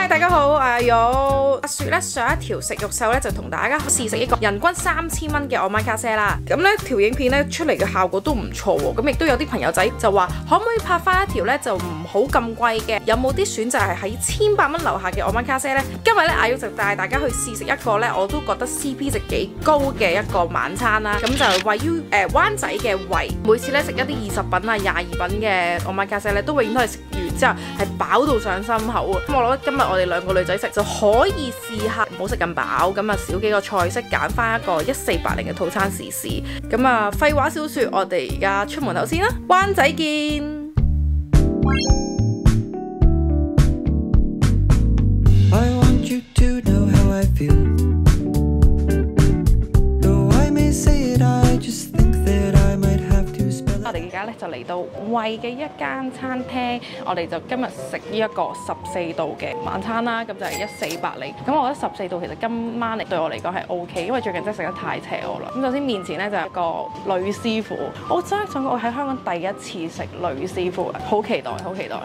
大家好，我係阿雪咧，上一條食肉獸咧就同大家試食一個人均3000蚊嘅omakase啦。咁呢條影片咧出嚟嘅效果都唔錯喎。咁亦都有啲朋友仔就話，可唔可以拍翻一條咧就唔好咁貴嘅？有冇啲選擇係喺1800蚊樓下嘅omakase咧？今日咧阿玉就帶大家去試食一個咧，我都覺得 CP 值幾高嘅一個晚餐啦。咁就係位於灣仔嘅圍，每次咧食一啲20品啊、22品嘅omakase咧，都永遠都係食完之後係飽到上心口啊！咁我覺得今日我哋兩個女仔食就可以試下，唔好食咁飽，咁啊少幾個菜式，揀翻一個1480嘅套餐試試。咁啊廢話少說，我哋而家出門口先啦，灣仔見。我哋而家咧就嚟到圍嘅一間餐廳，我哋就今日食呢一個14度嘅晚餐啦，咁就係1480。咁我覺得14度其實今晚嚟對我嚟講係 OK， 因為最近真係食得太邪惡啦。咁首先面前咧就係一個女師傅，我真係想講我喺香港第一次食女師傅，好期待，好期待。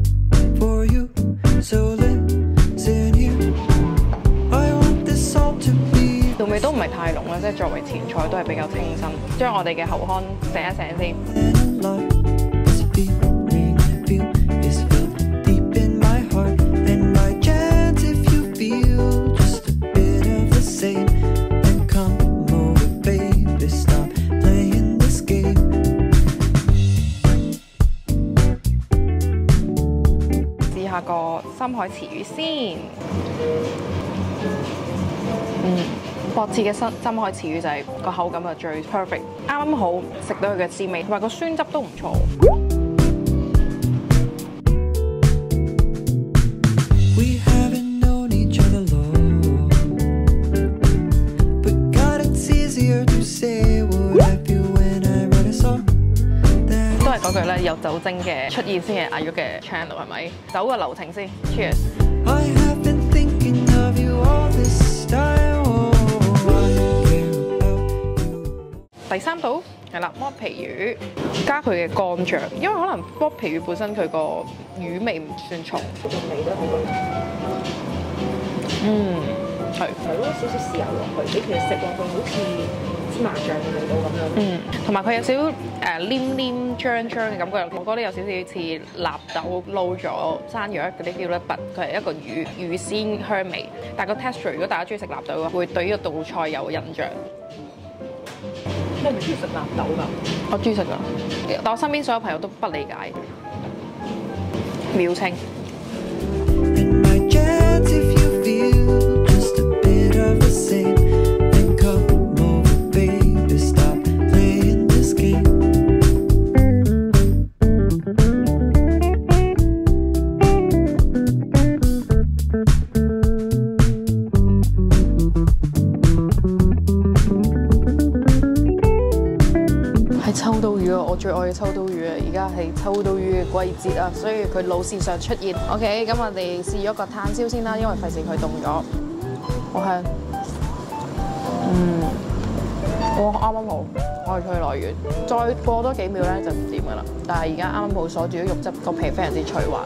調味都唔係太濃啦，即係作為前菜都係比較清新。將我哋嘅口腔醒一醒先。試下個深海池魚先。薄切嘅深海池魚就係個口感係最 perfect， 啱好食到佢嘅滋味，同埋個酸汁都唔錯。都係嗰句咧，有酒精嘅出現先係阿玉嘅 channel 係咪？走個流程先 ，Cheers。第3道係啦，剝皮魚加佢嘅乾醬，因為可能剝皮魚本身佢個魚味唔算重，味得好。係咯，少少豉油落去，俾佢食落去好似芝麻醬嘅味道咁樣。同埋佢有少少黏黏漿漿嘅感覺，我覺得有少少似納豆撈咗山藥嗰啲叫咧拔，佢係一個魚鮮香味。但係個 texture， 如果大家中意食納豆嘅話，會對呢個道菜有印象。你唔中意食納豆㗎？我中意食㗎，但我身邊所有朋友都不理解。秒清。秋刀魚啊，我最愛嘅秋刀魚啊！而家係秋刀魚嘅季節啊，所以佢老是常出現。OK， 咁我哋試咗個炭燒先啦，因為費事佢凍咗。好香，哇啱啱好，愛趣來源。再過多幾秒咧就唔掂噶啦，但係而家啱啱好鎖住咗肉汁，個皮非常之脆滑。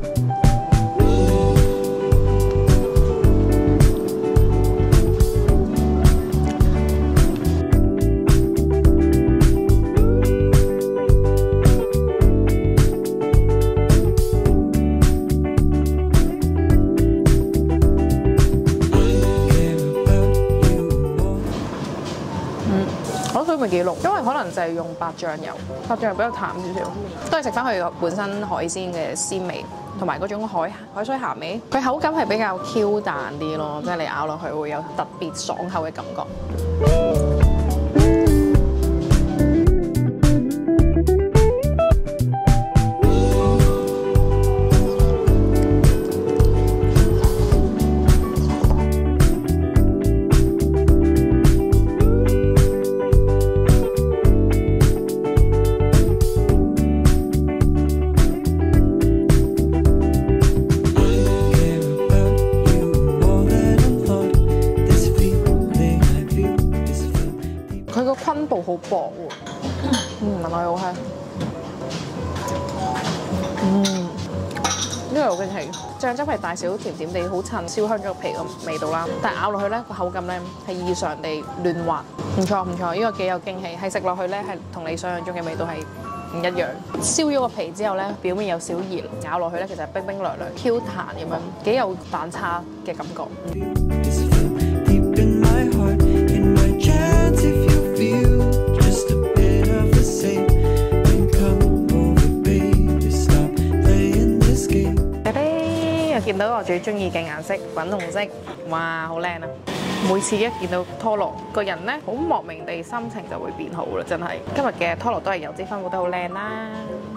咪幾濃，因為可能就係用白醬油，白醬油比較淡少少，都係食翻佢本身海鮮嘅鮮味，同埋嗰種海水鹹味，佢口感係比較 Q 彈啲咯，即係你咬落去會有特別爽口嘅感覺。昆布好薄喎，聞落去好香。 呢個好驚喜，醬汁係大小甜甜地，好襯燒香咗個皮個味道啦。但係咬落去咧個口感咧係異常地嫩滑，唔錯唔錯，呢個幾有驚喜。係食落去咧係同你想象中嘅味道係唔一樣。燒咗個皮之後咧，表面有少熱，咬落去咧其實係冰冰涼涼、Q 彈咁樣，幾有蛋撻嘅感覺。見到我最中意嘅顏色粉紅色，哇，好靚啊！每次一見到拖羅，個人咧好莫名地心情就會變好啦，真係。今日嘅拖羅都係油脂分佈得好靚啦。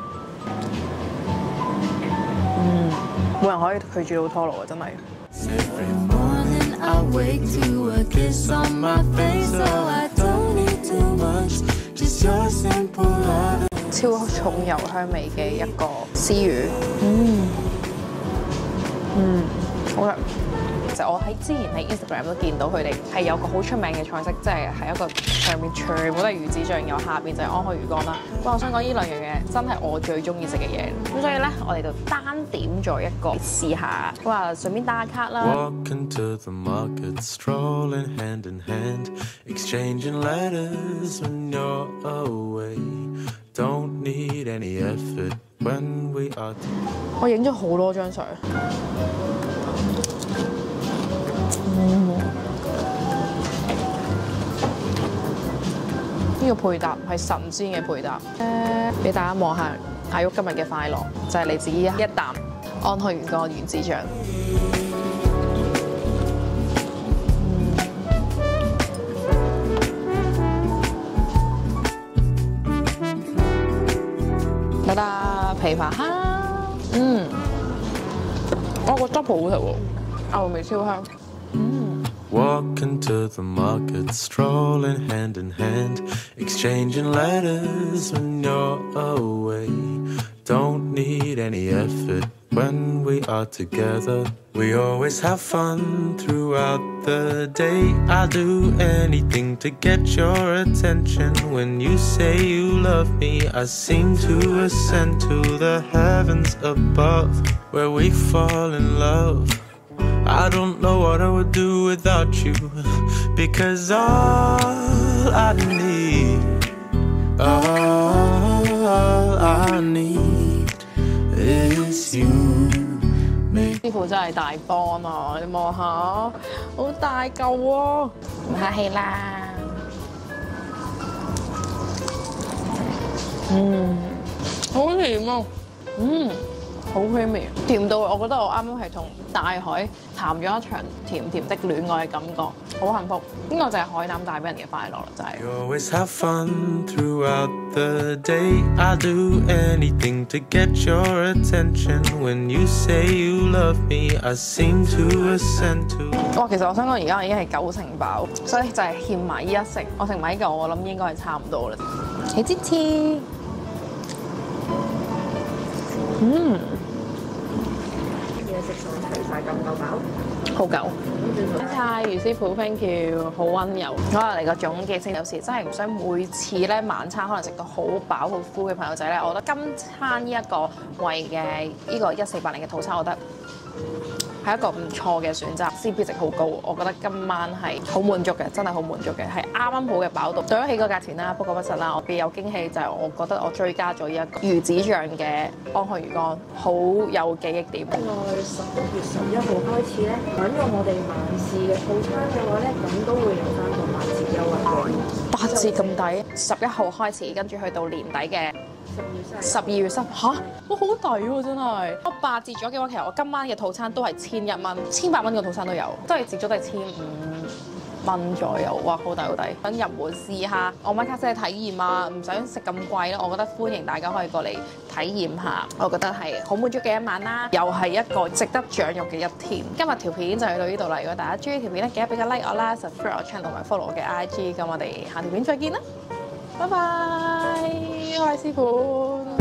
冇人可以拒絕到拖羅啊，真係。超重油香味嘅一個絲魚，好食。其實我喺之前喺 Instagram 都見到佢哋係有個好出名嘅菜式，即係一個上面全部都係魚子醬，有下邊就係安河魚乾啦。哇！我想講呢兩樣嘢真係我最中意食嘅嘢，咁所以咧我哋就單點咗一個試下，哇！順便打卡啦。我影咗好多張相。呢個配搭係神仙嘅配搭，俾大家望下阿玉今日嘅快樂，就係嚟自一啖安河魚乾原子醬。得啦，琵琶蝦，我個汁好好食喎，牛味超香。Walk into the market, strolling hand in hand, exchanging letters when you're away. Don't need any effort when we are together. We always have fun throughout the day. I'll do anything to get your attention. When you say you love me, I seem to ascend to the heavens above, where we fall in love.I don't know what I would do without you, because all I need is you. 師傅真係大方啊！你望下，好大嚿喎，唔客氣啦。好甜啊！好 creamy， 甜到我覺得我啱啱係同大海談咗一場甜甜的戀愛嘅感覺，好幸福。呢個就係海膽帶俾人嘅快樂啦，真係。Always have fun throughout the day. I do anything to get your attention. When you say you love me, I seem to ascend to。哇，其實我想講而家已經係9成飽，所以就係欠埋呢一食。我食埋呢嚿，我諗應該係差唔多啦。起支黐。嘢食餸齊晒，夠唔夠飽？好夠。多謝余師傅 ，thank you， 好溫柔。可能嚟個總結先，有時真係唔想每次咧晚餐可能食到好飽好 full 嘅朋友仔咧，我覺得今餐呢一個為嘅呢個1480嘅套餐，我覺得係一個唔錯嘅選擇 ，CP 值好高，我覺得今晚係好滿足嘅，真係好滿足嘅，係啱啱好嘅飽度。對得起個價錢啦，不過不失啦。我別有驚喜就係我覺得我追加咗呢一個魚子醬嘅安河魚乾，好有記憶點。另外10月11號開始咧，享用我哋晚市嘅套餐嘅話咧，咁都會有翻個8折優惠喎。8折咁抵，11號開始，跟住去到年底嘅。12月3嚇，哇好抵喎真係！我8折咗嘅話，其實我今晚嘅套餐都係1100蚊，1800蚊嘅套餐都有，都係折咗都係1500蚊左右，哇好抵好抵！想入門試下我買卡西嘅體驗啊，唔想食咁貴咯，我覺得歡迎大家可以過嚟體驗下，我覺得係好滿足嘅一晚啦，又係一個值得長肉嘅一天。今日條片就去到呢度啦，如果大家中意條片咧，記得俾個 like 我啦 ，subscribe 我 channel 同埋 follow 我嘅 IG，咁我哋下條片再見啦，拜拜，我係師傅。